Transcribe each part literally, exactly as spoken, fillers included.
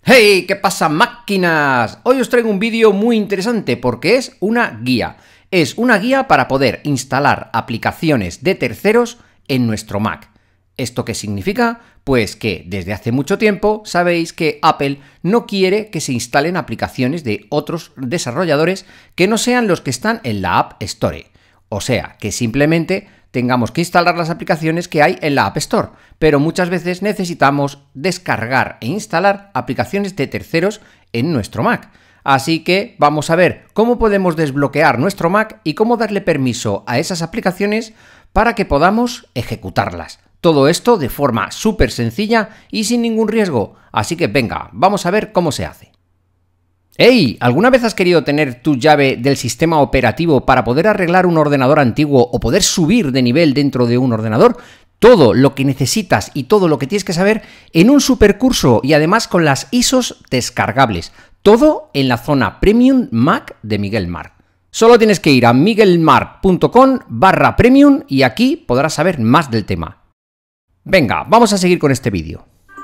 ¡Hey! ¿Qué pasa, máquinas? Hoy os traigo un vídeo muy interesante porque es una guía. Es una guía para poder instalar aplicaciones de terceros en nuestro Mac. ¿Esto qué significa? Pues que desde hace mucho tiempo sabéis que Apple no quiere que se instalen aplicaciones de otros desarrolladores que no sean los que están en la App Store. O sea, que simplemente tengamos que instalar las aplicaciones que hay en la App Store, pero muchas veces necesitamos descargar e instalar aplicaciones de terceros en nuestro Mac. Así que vamos a ver cómo podemos desbloquear nuestro Mac y cómo darle permiso a esas aplicaciones para que podamos ejecutarlas. Todo esto de forma súper sencilla y sin ningún riesgo. Así que venga, vamos a ver cómo se hace. ¡Hey! ¿Alguna vez has querido tener tu llave del sistema operativo para poder arreglar un ordenador antiguo o poder subir de nivel dentro de un ordenador? Todo lo que necesitas y todo lo que tienes que saber en un supercurso y además con las I S Os descargables. Todo en la zona Premium Mac de Miguel Marc. Solo tienes que ir a miguelmarc.com barra premium y aquí podrás saber más del tema. Venga, vamos a seguir con este vídeo.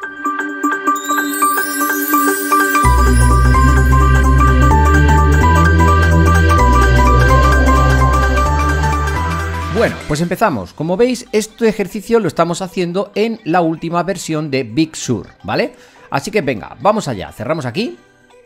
Bueno, pues empezamos. Como veis, este ejercicio lo estamos haciendo en la última versión de Big Sur, ¿vale? Así que venga, vamos allá. Cerramos aquí.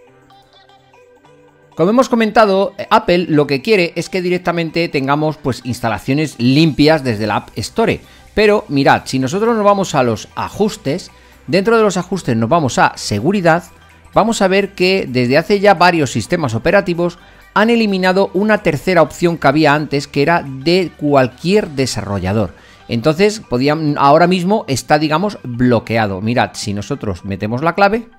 Como hemos comentado, Apple lo que quiere es que directamente tengamos pues instalaciones limpias desde la App Store. Pero mirad, si nosotros nos vamos a los ajustes, dentro de los ajustes nos vamos a seguridad, vamos a ver que desde hace ya varios sistemas operativos han eliminado una tercera opción que había antes, que era de cualquier desarrollador. Entonces, podían, ahora mismo está, digamos, bloqueado. Mirad, si nosotros metemos la clave,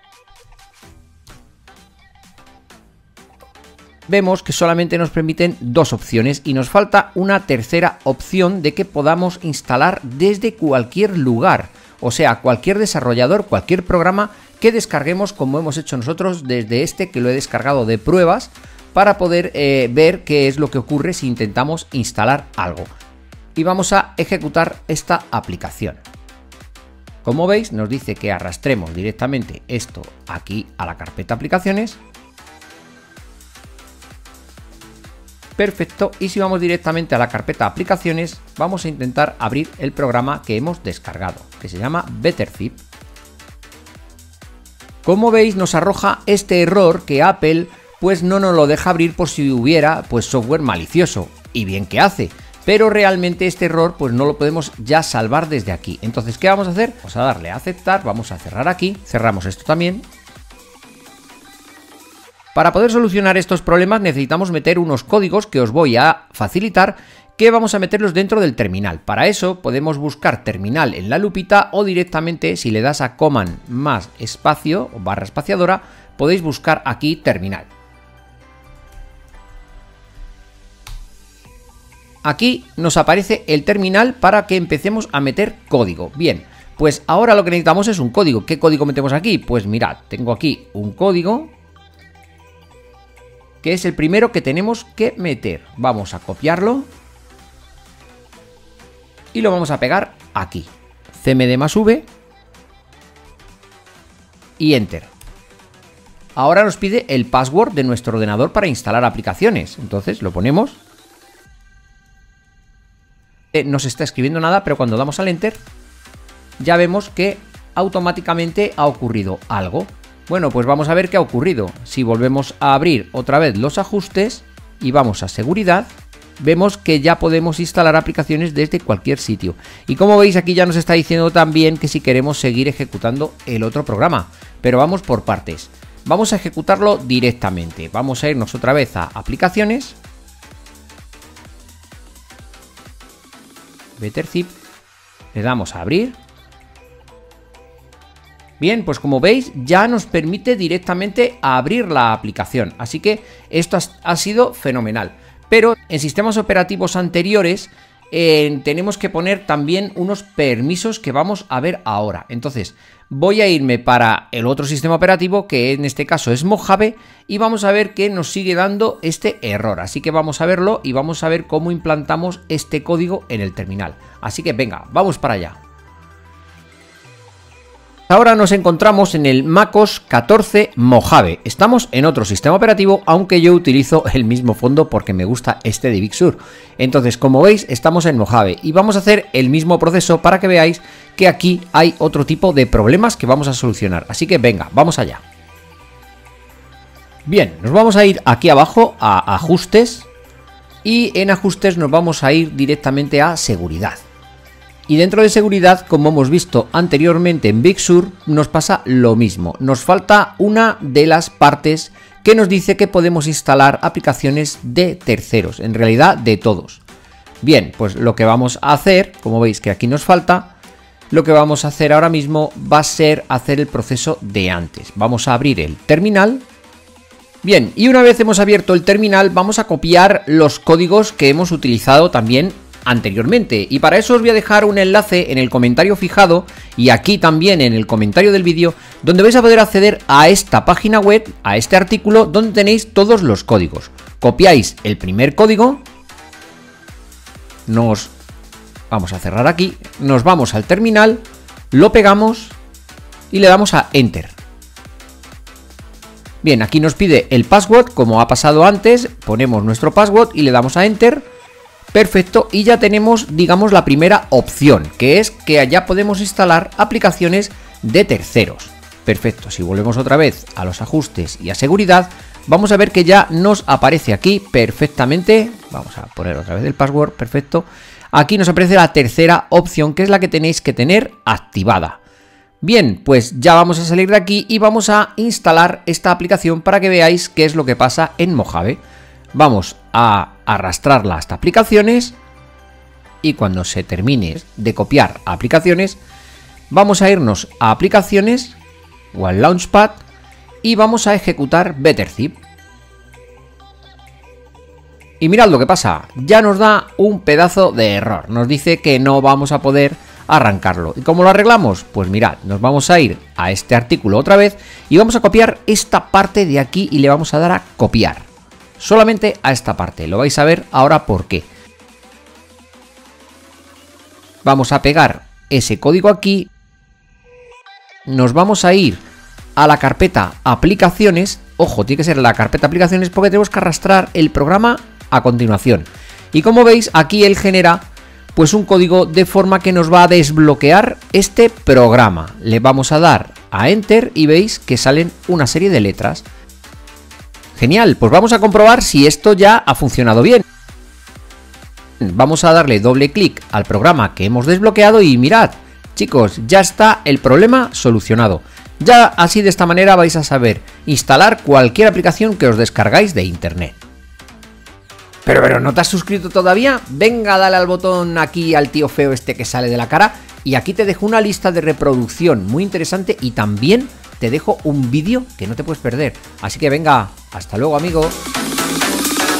vemos que solamente nos permiten dos opciones y nos falta una tercera opción de que podamos instalar desde cualquier lugar. O sea, cualquier desarrollador, cualquier programa que descarguemos, como hemos hecho nosotros desde este, que lo he descargado de pruebas, para poder eh, ver qué es lo que ocurre si intentamos instalar algo. Y vamos a ejecutar esta aplicación. Como veis, nos dice que arrastremos directamente esto aquí a la carpeta aplicaciones. Perfecto, y si vamos directamente a la carpeta aplicaciones, vamos a intentar abrir el programa que hemos descargado, que se llama Betterfip. Como veis, nos arroja este error que Apple pues no nos lo deja abrir por si hubiera pues software malicioso, y bien que hace, pero realmente este error pues no lo podemos ya salvar desde aquí. Entonces, ¿qué vamos a hacer? Vamos a darle a aceptar, vamos a cerrar aquí, cerramos esto también. Para poder solucionar estos problemas necesitamos meter unos códigos que os voy a facilitar, que vamos a meterlos dentro del terminal. Para eso podemos buscar terminal en la lupita o directamente, si le das a command más espacio o barra espaciadora, podéis buscar aquí terminal. Aquí nos aparece el terminal para que empecemos a meter código. Bien, pues ahora lo que necesitamos es un código. ¿Qué código metemos aquí? Pues mirad, tengo aquí un código que es el primero que tenemos que meter. Vamos a copiarlo y lo vamos a pegar aquí. cmd más v y enter. Ahora nos pide el password de nuestro ordenador para instalar aplicaciones. Entonces lo ponemos. No se está escribiendo nada, pero cuando damos al enter ya vemos que automáticamente ha ocurrido algo. Bueno, pues vamos a ver qué ha ocurrido. Si volvemos a abrir otra vez los ajustes y vamos a seguridad, vemos que ya podemos instalar aplicaciones desde cualquier sitio. Y como veis, aquí ya nos está diciendo también que si queremos seguir ejecutando el otro programa. Pero vamos por partes. Vamos a ejecutarlo directamente. Vamos a irnos otra vez a aplicaciones. Betterfip, le damos a abrir. Bien, pues como veis ya nos permite directamente abrir la aplicación, así que esto ha sido fenomenal. Pero en sistemas operativos anteriores eh, tenemos que poner también unos permisos que vamos a ver ahora. Entonces voy a irme para el otro sistema operativo, que en este caso es Mojave, y vamos a ver que nos sigue dando este error. Así que vamos a verlo y vamos a ver cómo implantamos este código en el terminal. Así que venga, vamos para allá. Ahora nos encontramos en el MacOS catorce Mojave. Estamos en otro sistema operativo, aunque yo utilizo el mismo fondo porque me gusta este de Big Sur. Entonces, como veis, estamos en Mojave y vamos a hacer el mismo proceso para que veáis que aquí hay otro tipo de problemas que vamos a solucionar. Así que venga, vamos allá. Bien, nos vamos a ir aquí abajo a Ajustes y en Ajustes nos vamos a ir directamente a Seguridad. Y dentro de seguridad, como hemos visto anteriormente en Big Sur, nos pasa lo mismo. Nos falta una de las partes que nos dice que podemos instalar aplicaciones de terceros, en realidad de todos. Bien, pues lo que vamos a hacer, como veis que aquí nos falta, lo que vamos a hacer ahora mismo va a ser hacer el proceso de antes. Vamos a abrir el terminal. Bien, y una vez hemos abierto el terminal, vamos a copiar los códigos que hemos utilizado también anteriormente, y para eso os voy a dejar un enlace en el comentario fijado y aquí también en el comentario del vídeo, donde vais a poder acceder a esta página web, a este artículo donde tenéis todos los códigos. Copiáis el primer código, nos vamos a cerrar aquí, nos vamos al terminal, lo pegamos y le damos a Enter. Bien, aquí nos pide el password, como ha pasado antes, ponemos nuestro password y le damos a Enter. Perfecto, y ya tenemos, digamos, la primera opción, que es que ya podemos instalar aplicaciones de terceros. Perfecto, si volvemos otra vez a los ajustes y a seguridad, vamos a ver que ya nos aparece aquí perfectamente. Vamos a poner otra vez el password, perfecto. Aquí nos aparece la tercera opción, que es la que tenéis que tener activada. Bien, pues ya vamos a salir de aquí y vamos a instalar esta aplicación para que veáis qué es lo que pasa en Mojave. Vamos a arrastrarla hasta aplicaciones y cuando se termine de copiar aplicaciones, vamos a irnos a aplicaciones o al Launchpad y vamos a ejecutar Betterzip. Y mirad lo que pasa, ya nos da un pedazo de error, nos dice que no vamos a poder arrancarlo. ¿Y cómo lo arreglamos? Pues mirad, nos vamos a ir a este artículo otra vez y vamos a copiar esta parte de aquí y le vamos a dar a copiar. Solamente a esta parte, lo vais a ver ahora por qué. Vamos a pegar ese código aquí, nos vamos a ir a la carpeta aplicaciones, ojo, tiene que ser la carpeta aplicaciones porque tenemos que arrastrar el programa a continuación. Y como veis, aquí él genera pues un código de forma que nos va a desbloquear este programa. Le vamos a dar a Enter y veis que salen una serie de letras. Genial, pues vamos a comprobar si esto ya ha funcionado bien. Vamos a darle doble clic al programa que hemos desbloqueado y mirad, chicos, ya está el problema solucionado. Ya así de esta manera vais a saber instalar cualquier aplicación que os descargáis de internet. Pero, pero, ¿no te has suscrito todavía? Venga, dale al botón aquí al tío feo este que sale de la cara y aquí te dejo una lista de reproducción muy interesante y también te dejo un vídeo que no te puedes perder. Así que venga, hasta luego, amigo.